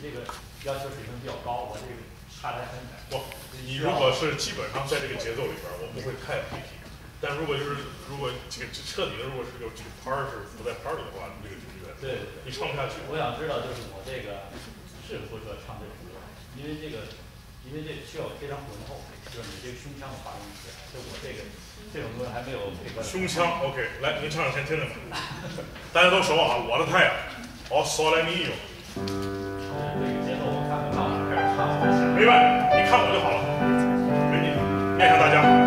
这个要求水平比较高，我这个差得很远。 不，你如果是基本上在这个节奏里边，我不会太具体。但如果这个彻底的，如果是这个拍儿是不在拍儿里的话，这个就有点对， 你唱不下去。 我想知道就是我这个适不适合唱这首歌，因为这个需要非常浑厚，就是你这个胸腔的发音起来，就我这种歌还没有配合。 胸腔 OK， 来您唱唱先听听吧。大家都熟啊，我的太阳，哦，索来咪哟。 这个节奏我看看到哪开始唱，我想。 没问题，你看我就好了，没问题，面向大家。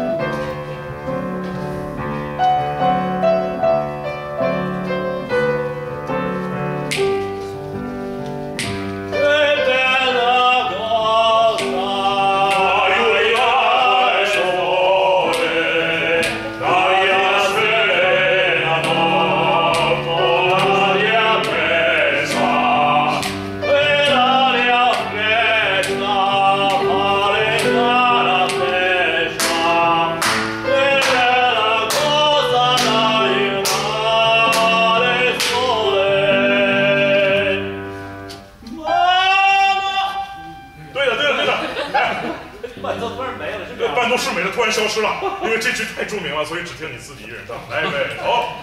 消失了，因为这句太著名了，所以只听你自己一人唱。来，预备，好。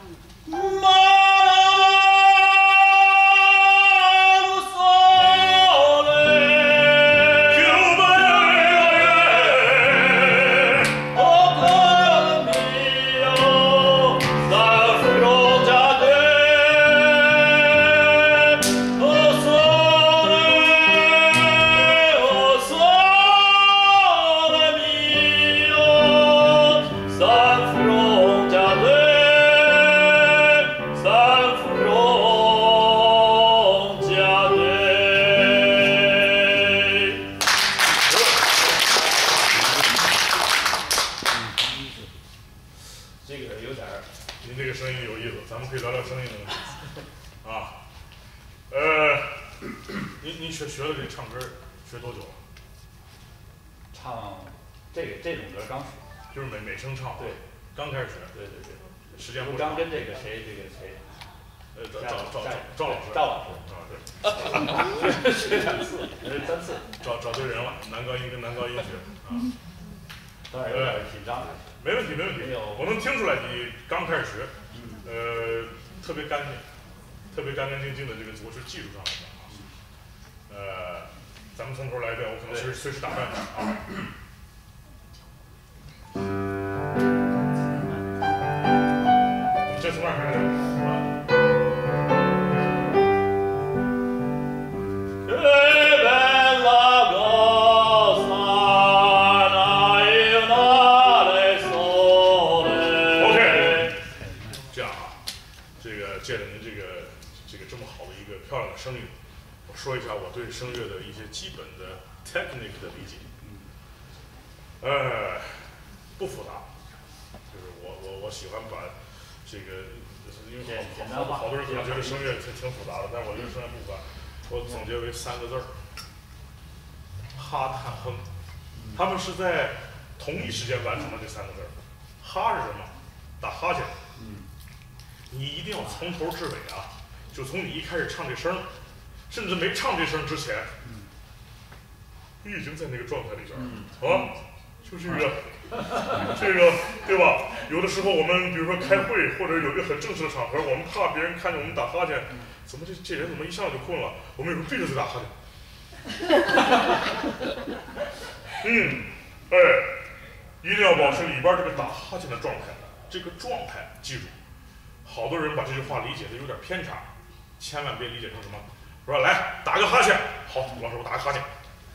学了这唱歌学多久了？ 唱这种歌刚学， 就是美声唱。对，刚开始学。对，时间不长。 刚跟这个谁， 赵老师。 赵老师啊，对。学2次，3次。 找对人了，男高音跟男高音学啊。 当然有点紧张。 没问题。我能听出来你刚开始学，特别干净，特别干干净净的这个，我是技术上来讲。咱们从头来一遍，我可能随时打断你啊。这从哪开始？OK， 这样啊，这个借着您这个这么好的一个漂亮的声音。说一下我对声乐的一些基本的 technique 的理解，不复杂，就是我喜欢把这个，因为好多人可能觉得声乐挺复杂的，但是我觉得声乐不复杂，我总结为3个字儿：哈、叹、哼。他们是在同一时间完成了这3个字儿。哈是什么？打哈欠。你一定要从头至尾啊，就从你一开始唱这声。甚至没唱这声之前，你已经在那个状态里边啊，就这个，对吧？有的时候我们比如说开会或者有一个很正式的场合，我们怕别人看见我们打哈欠，怎么这人怎么一上来就困了？我们有时候对着在打哈欠。一定要保持里边这个打哈欠的状态，这个状态记住。好多人把这句话理解的有点偏差，千万别理解成什么。我说来打个哈欠，好，老师我打个哈欠。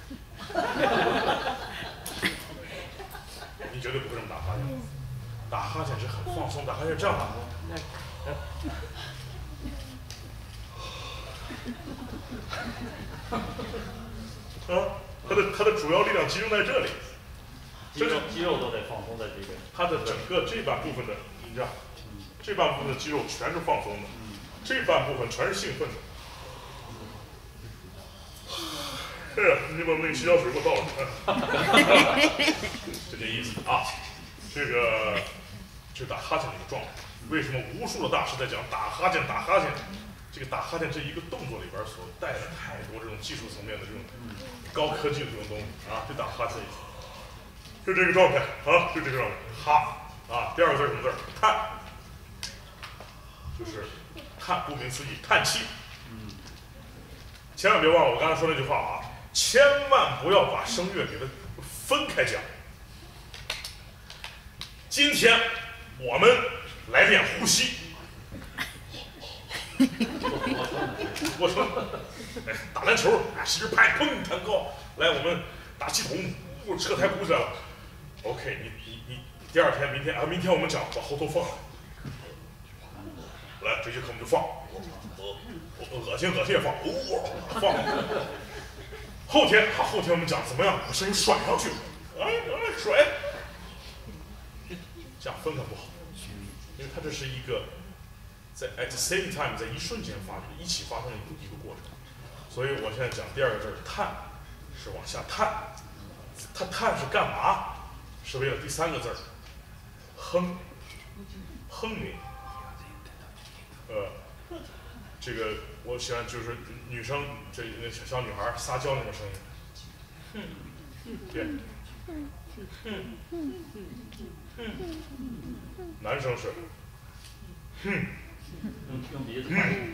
你绝对不会这么打哈欠，打哈欠是很放松，打哈欠是这样打的。它的主要力量集中在这里， 肌肉都得放松在这个。 它的整个这半部分的，你知道，这半部分的肌肉全是放松的，这半部分全是兴奋的。哎呀，你把那个洗脚水给我倒了，就这意思啊。这个就打哈欠的一个状态。为什么无数的大师在讲打哈欠？ 这个打哈欠这一个动作里边所带的太多这种技术层面的这种高科技的这种东西啊，就打哈欠，就这个状态啊，就这个状态，哈啊，第二个字是什么字？叹，就是叹，顾名思义，叹气。千万别忘了我刚才说那句话啊，千万不要把声乐给它分开讲。今天我们来练呼吸。我说，哎，打篮球，哎，使劲拍，砰，弹高。来，我们打气筒，车台鼓起来了。OK， 你第二天，明天我们讲把后头放。来，这节课我们就放。恶心也放，放。后天我们讲怎么样把声音甩上去，甩。这样分开不好，因为它这是一个在 at the same time 在一瞬间一起发生的一个过程。所以我现在讲第二个字叹，是往下叹。它叹是干嘛？是为了第三个字哼鸣。这个我喜欢就是女生那小女孩撒娇那种声音，对，男生是， 用鼻子，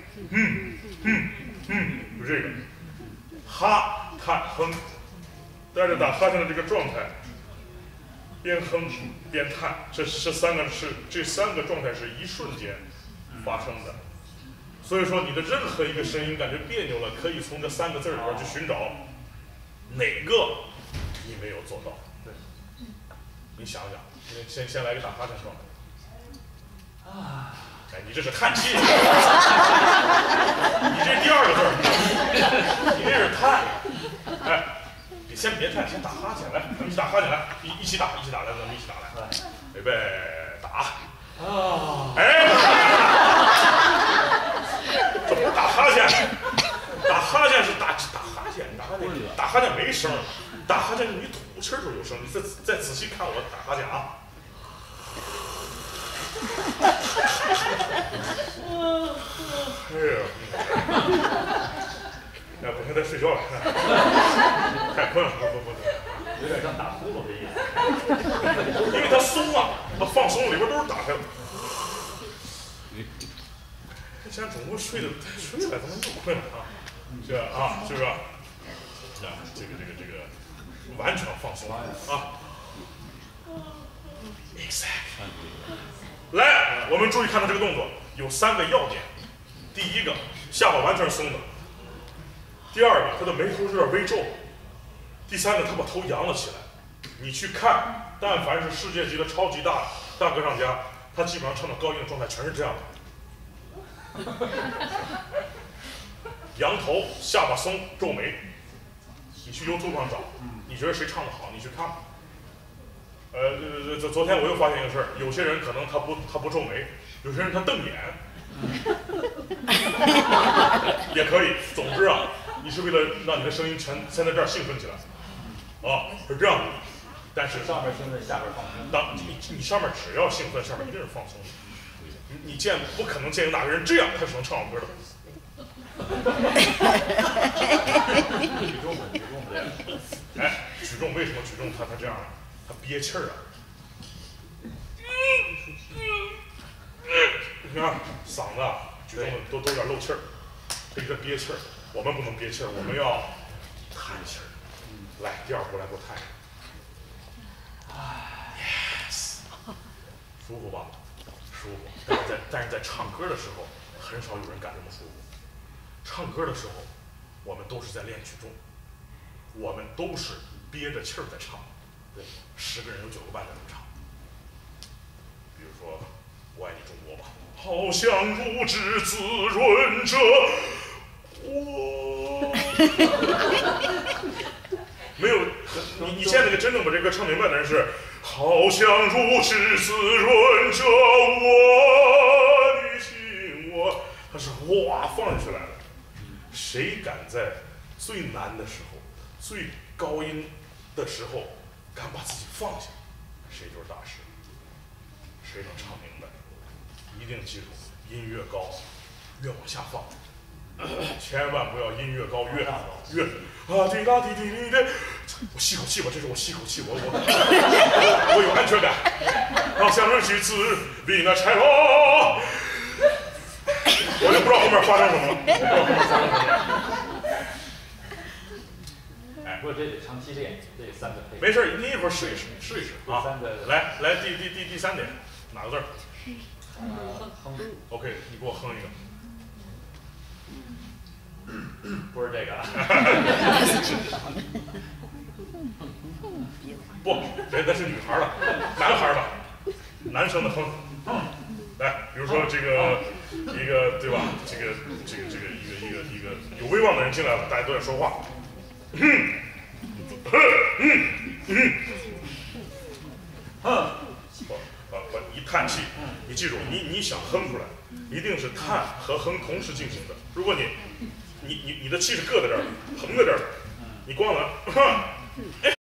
就这个，哈叹哼，带着打哈欠的这个状态，边哼边叹，这三个状态是一瞬间发生的。所以说，你的任何一个声音感觉别扭了，可以从这三个字里边去寻找哪个你没有做到。对，你想想，先来个打哈欠状态。啊，哎，你这是叹气，你这第二个字，你这是叹。哎，先别叹，先打哈欠，来，咱们一起打哈欠，来，一起打，来，咱们一起打来，预备，打。啊，哎。打哈欠是打哈欠没声，打哈欠是你吐气儿时候有声。你再仔细看我打哈欠啊！哎呀，哎，不行，再睡觉了，太困了，不， 有点像打呼噜的意思。 因为它松啊，它放松里边都是打开的。现在中午睡了，怎么又困了啊？是啊，是不是？啊，这个完全放松啊。Exactly。来，我们注意看到这个动作有3个要点。第一个，下巴完全是松的；第二个，他的眉头有点微皱；第三个，他把头扬了起来。你去看，但凡是世界级的超级大歌唱家，他基本上唱到高音的状态全是这样的。扬头，下巴松，皱眉。你去 YouTube 上找，你觉得谁唱的好，你去看吧。昨天我又发现一个事儿，有些人可能他不皱眉，有些人他瞪眼，也可以。总之啊，你是为了让你的声音全先在这儿兴奋起来，啊，是这样的。但是上面兴奋，下边放松。 当你上面只要兴奋，下面一定是放松的。你不可能见有哪个人这样，他是能唱好歌的。 举重不对。 哎，举重为什么举重他这样呢？他憋气儿啊。你看嗓子举重都有点漏气儿，这个憋气儿。我们不能憋气儿，我们要叹气儿。来，第二步来给我叹。Yes， 舒服吧？舒服。但是在唱歌的时候，很少有人敢这么舒服。唱歌的时候，我们都是在练举重，我们都是憋着气儿在唱。对，10个人有9个半在这么唱。比如说《我爱你中国》吧，好像如脂滋润着我。没有，你现在那个真正把这歌唱明白的人是，好像如脂滋润着我的心，它是哗放进去来的。谁敢在最难的时候、最高音的时候敢把自己放下，谁就是大师。谁能唱明白，一定记住，音越高越往下放， 千万不要音越高越啊滴答滴滴滴的。我吸口气吧，这是我吸口气，我有安全感。好像人去自离那柴罗，我就不知道后面发生什么了。 不过这得长期练，这3个配。 没事，你一会儿试一试啊。 3个。 来，第3点，哪个字儿哼。 OK， 你给我哼一个。 不是这个。 不，那是女孩的，男孩的，男生的哼。来，比如说这个一个对吧？这个一个有威望的人进来了，大家都在说话。一叹气，你记住，你想哼出来，一定是叹和哼同时进行的。如果你的气是搁在这儿，横在这儿，你光能